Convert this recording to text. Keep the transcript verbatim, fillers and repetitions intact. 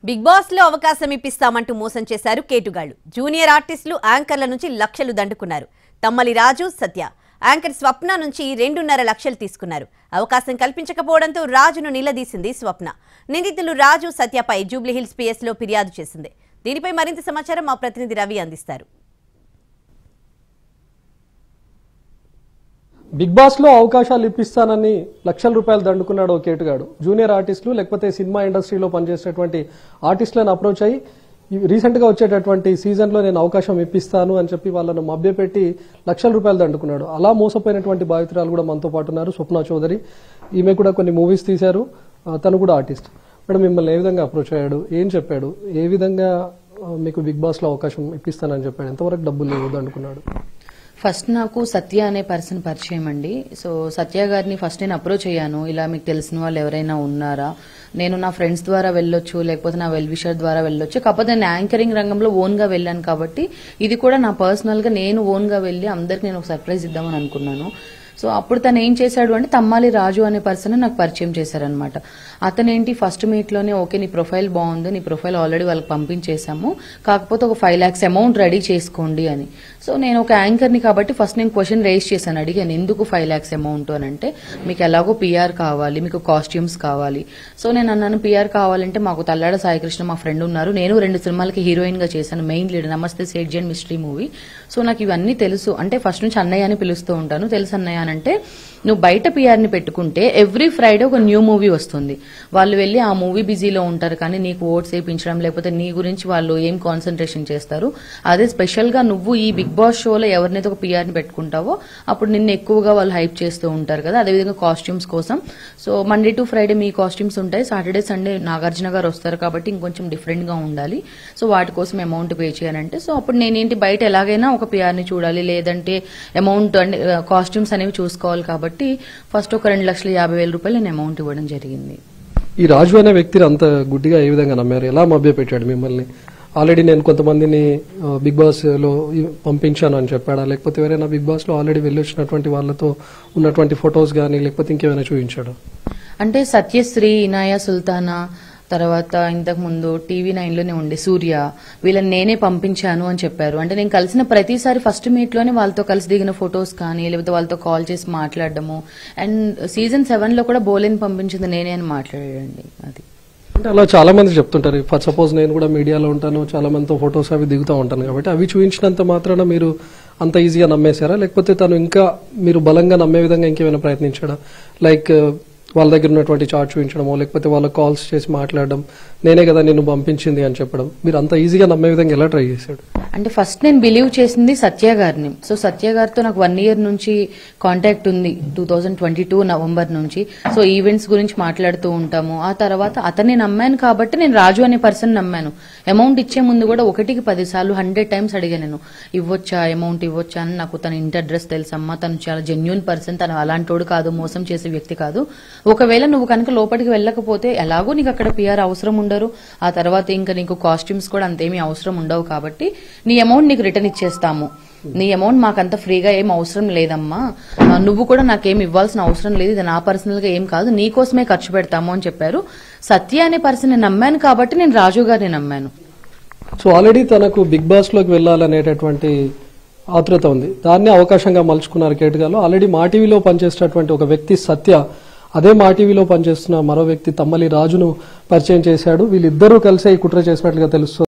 Big boss లో అవకాశం ఇప్పిస్తామంటూ మోసం చేశారు కేటుగాళ్లు. జూనియర్ ఆర్టిస్టులు యాంకర్ల నుంచి లక్షలు దండుకున్నారు. తమ్మలి రాజు, సత్య యాంకర్ స్వప్న నుంచి రెండున్నర లక్షలు తీసుకున్నారు. అవకాశం కల్పించకపోవడంతో రాజును నిలదీసింది స్వప్న. నిందితులు రాజు, సత్యపై జూబ్లీహిల్స్ పిఎస్ లో ఫిర్యాదు చేసింది. దీనిపై మరింత సమాచారం మా ప్రతినిధి రవి అందిస్తారు. బిగ్ బాస్ లో అవకాశాలు ఇప్పిస్తానని లక్షల రూపాయలు దండుకున్నాడు ఓ కేటుగాడు. జూనియర్ ఆర్టిస్టులు లేకపోతే సినిమా ఇండస్ట్రీలో పనిచేసేటువంటి ఆర్టిస్టులను అప్రోచ్ అయ్యి రీసెంట్ గా వచ్చేటటువంటి సీజన్ లో నేను అవకాశం ఇప్పిస్తాను అని చెప్పి వాళ్ళను మభ్యపెట్టి లక్షల రూపాయలు దండుకున్నాడు. అలా మోసపోయినటువంటి బాధితురాలు కూడా మనతో పాటు ఉన్నారు, స్వప్న చౌదరి. ఈమె కూడా కొన్ని మూవీస్ తీశారు, తను కూడా ఆర్టిస్ట్. మేడం, మిమ్మల్ని ఏ విధంగా అప్రోచ్ అయ్యాడు, ఏం చెప్పాడు, ఏ విధంగా మీకు బిగ్ బాస్ లో అవకాశం ఇప్పిస్తానని చెప్పాడు, ఎంతవరకు డబ్బులు లేవు దండుకున్నాడు? ఫస్ట్ నాకు సత్య అనే పర్సన్ పరిచయం అండి. సో సత్య గారిని ఫస్ట్ నేను అప్రోచ్ అయ్యాను. ఇలా మీకు తెలిసిన వాళ్ళు ఎవరైనా ఉన్నారా, నేను నా ఫ్రెండ్స్ ద్వారా వెళ్ళొచ్చు, లేకపోతే నా వెల్ విషర్ ద్వారా వెళ్ళొచ్చు, కాకపోతే నేను యాంకరింగ్ రంగంలో ఓన్ గా వెళ్ళాను కాబట్టి ఇది కూడా నా పర్సనల్ గా నేను ఓన్ గా వెళ్ళి అందరికి నేను ఒక సర్ప్రైజ్ ఇద్దామని అనుకున్నాను. సో అప్పుడు తను ఏం చేశాడు అంటే తమ్మాలి రాజు అనే పర్సన్ నాకు పరిచయం చేశారనమాట. అతనేంటి ఫస్ట్ మీట్ లోనే ఓకే నీ ప్రొఫైల్ బాగుంది, నీ ప్రొఫైల్ ఆల్రెడీ వాళ్ళకి పంపించేశాము, కాకపోతే ఒక ఫైవ్ లాక్స్ అమౌంట్ రెడీ చేసుకోండి అని. సో నేను ఒక యాంకర్ని కాబట్టి ఫస్ట్ నేను క్వశ్చన్ రేస్ చేశాను, అడిగాను ఎందుకు ఫైవ్ లాక్స్ అమౌంట్ అని. అంటే మీకు ఎలాగో పిఆర్ కావాలి, మీకు కాస్ట్యూమ్స్ కావాలి. సో నేను అన్నాను పిఆర్ కావాలంటే మాకు తల్లాడ సాయికృష్ణ మా ఫ్రెండ్ ఉన్నారు, నేను రెండు సినిమాలకి హీరోయిన్ గా చేశాను, main lead Namaste Sethji and mystery movie. So నాకు ఇవన్నీ తెలుసు, అంటే ఫస్ట్ నుంచి అన్నయ్య అని పిలుస్తూ ఉంటాను, తెలుసు అన్నయ్య అంటే నువ్వు బయట పిఆర్ని పెట్టుకుంటే ఎవ్రీ ఫ్రైడే ఒక న్యూ మూవీ వస్తుంది, వాళ్ళు వెళ్ళి ఆ మూవీ బిజీలో ఉంటారు, కానీ నీకు ఓట్స్ వేయించడం లేకపోతే నీ గురించి వాళ్ళు ఏం కాన్సన్ట్రేషన్ చేస్తారు. అదే స్పెషల్ గా నువ్వు ఈ బిగ్ బాస్ షోలో ఎవరినైతే ఒక పిఆర్ని పెట్టుకుంటావో అప్పుడు నిన్ను ఎక్కువగా వాళ్ళు హైప్ చేస్తూ ఉంటారు కదా. అదేవిధంగా కాస్ట్యూమ్స్ కోసం సో మండే టు ఫ్రైడే మీ కాస్ట్యూమ్స్ ఉంటాయి, సాటర్డే సండే నాగార్జున గారు వస్తారు కాబట్టి ఇంకొంచెం డిఫరెంట్ గా ఉండాలి, సో వాటి కోసం అమౌంట్ పే చేయాలంటే. సో అప్పుడు నేనేంటి బయట ఎలాగైనా ఒక పిఆర్ని చూడాలి, లేదంటే అమౌంట్ అంటే కాస్ట్యూమ్స్ అనేవి చూసుకోవాలి కాబట్టి ఫస్ట్ ఒక రెండు లక్షల యాభై వేల రూపాయలు నేను అమౌంట్ ఇవ్వడం జరిగింది. ఈ రాజు అనే వ్యక్తిని అంత గుడ్డిగా ఏ విధంగా నమ్మారు, ఎలా మభ్య పెట్టాడు మిమ్మల్ని? ఆల్రెడీ నేను కొంతమందిని బిగ్ బాస్ లో పంపించాను అని చెప్పాడా, లేకపోతే ఎవరైనా బిగ్ బాస్ లో ఆల్రెడీ వెళ్ళి వచ్చినటువంటి వాళ్ళతో ఉన్నటువంటి ఫొటోస్ గానీ లేకపోతే ఇంకేమైనా చూపించాడు? అంటే సత్యశ్రీ, ఇనాయా సుల్తానా, తర్వాత ఇంతకు ముందు టీవీ నైన్ లోనే ఉండే సూర్య, వీళ్ళని నేనే పంపించాను అని చెప్పారు. అంటే నేను కలిసిన ప్రతిసారి ఫస్ట్ మీట్ లోనే వాళ్ళతో కలిసి దిగిన ఫొటోస్ కానీ లేకపోతే వాళ్ళతో కాల్ చేసి మాట్లాడడము. అండ్ సీజన్ సెవెన్ లో కూడా బోలేని పంపించింది నేనే అని మాట్లాడాడండి. అది అంటే అలా చాలా మంది చెప్తుంటారు. ఫర్ సపోజ్ నేను కూడా మీడియాలో ఉంటాను, చాలా మందితో ఫొటోస్ అవి దిగుతూ ఉంటాను కాబట్టి అవి చూపించినంత మాత్రాన మీరు అంత ఈజీగా నమ్మేశారా, లేకపోతే తను ఇంకా మీరు బలంగా నమ్మే విధంగా ఇంకేమైనా ప్రయత్నించాడా? లైక్ వాళ్ళ దగ్గర ఉన్నటువంటి చార్ట్ చూపించడమో లేకపోతే వాళ్ళ కాల్స్ చేసి మాట్లాడడం, నేనే కదా నిన్ను పంపించింది అని చెప్పడం, మీరు అంత ఈజీగా నమ్మే విధంగా ఎలా ట్రై చేశాడు? అంటే ఫస్ట్ నేను బిలీవ్ చేసింది సత్య గారిని. సో సత్య గారితో నాకు వన్ ఇయర్ నుంచి కాంటాక్ట్ ఉంది, two thousand twenty two November నుంచి. సో ఈవెంట్స్ గురించి మాట్లాడుతూ ఉంటాము. ఆ తర్వాత అతన్ని నమ్మాను కాబట్టి నేను రాజు అనే పర్సన్ నమ్మాను. అమౌంట్ ఇచ్చే ముందు కూడా ఒకటికి పది సార్లు హండ్రెడ్ టైమ్స్ అడిగాను, నేను ఇవ్వొచ్చా అమౌంట్ ఇవ్వొచ్చా అని. నాకు తన ఇంటి అడ్రస్ తెలుసమ్మా, తను చాలా జెన్యున్ పర్సన్, తను అలాంటోడు కాదు, మోసం చేసే వ్యక్తి కాదు. ఒకవేళ నువ్వు కనుక లోపలికి వెళ్ళకపోతే ఎలాగో నీకు అక్కడ పిఆర్ అవసరం ఉండరు, ఆ తర్వాత ఇంకా నీకు కాస్ట్యూమ్స్ కూడా అంతేమీ అవసరం ఉండవు, కాబట్టి నీ అమౌంట్ నీకు రిటర్న్ ఇచ్చేస్తాము, నీ అమౌంట్ మాకంత ఫ్రీగా ఏం అవసరం లేదమ్మా, నువ్వు కూడా నాకేం ఇవ్వాల్సిన అవసరం లేదు, ఇది నా పర్సనల్ గా ఏం కాదు, నీకోసమే ఖర్చు పెడతాము అని చెప్పారు. సత్య అనే పర్సన్ నేను నమ్మాను కాబట్టి నేను రాజు గారిని నమ్మాను. సో ఆల్రెడీ తనకు బిగ్ బాస్ లోకి వెళ్ళాలనేటటువంటి ఆతృత ఉంది, దాన్ని అవకాశంగా మలుచుకున్నారు కేటుగాలు. ఆల్రెడీ మా టీవీలో పనిచేసేటటువంటి ఒక వ్యక్తి సత్య అదే మా టీవీలో పనిచేస్తున్న మరో వ్యక్తి తమ్మలి రాజును పరిచయం చేశాడు. వీళ్ళిద్దరూ కలిసి ఈ కుట్ర చేసినట్లుగా తెలుస్తుంది.